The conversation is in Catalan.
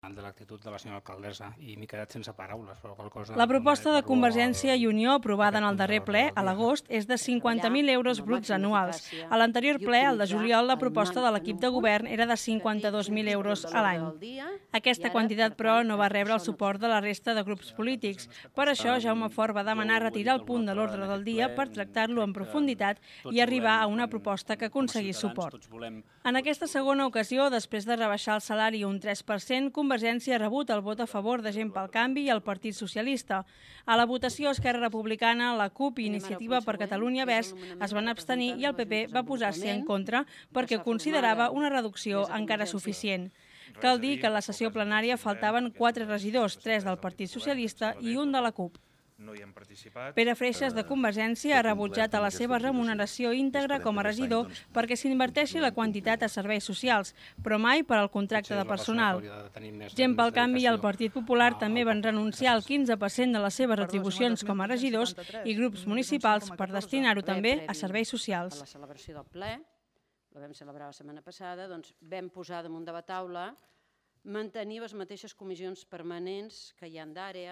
de l'actitud de la senyora alcaldessa i m'he quedat sense paraules. La proposta de Convergència i Unió aprovada en el darrer ple, a l'agost, és de 50.000 euros bruts anuals. A l'anterior ple, el de juliol, la proposta de l'equip de govern era de 52.000 euros a l'any. Aquesta quantitat, però, no va rebre el suport de la resta de grups polítics. Per això, Jaume Fort va demanar retirar el punt de l'ordre del dia per tractar-lo en profunditat i arribar a una proposta que aconseguís suport. En aquesta segona ocasió, després de rebaixar el salari un 3%, Convergència ha rebut el vot a favor de Gent pel Canvi i el Partit Socialista. A la votació, Esquerra Republicana, la CUP i Iniciativa per Catalunya Verds es van abstenir i el PP va posar-s'hi en contra perquè considerava una reducció encara suficient. Cal dir que a la sessió plenària faltaven 4 regidors, 3 del Partit Socialista i un de la CUP. Pere Freixas, de Convergència, ha rebutjat a la seva remuneració íntegra com a regidor perquè s'inverteixi la quantitat a serveis socials, però mai per al contracte de personal. Gent pel Canvi i el Partit Popular també van renunciar al 15% de les seves retribucions com a regidors i grups municipals per destinar-ho també a serveis socials. A la celebració del ple, la vam celebrar la setmana passada, vam posar damunt de la taula mantenir les mateixes comissions permanents que hi ha d'àrea,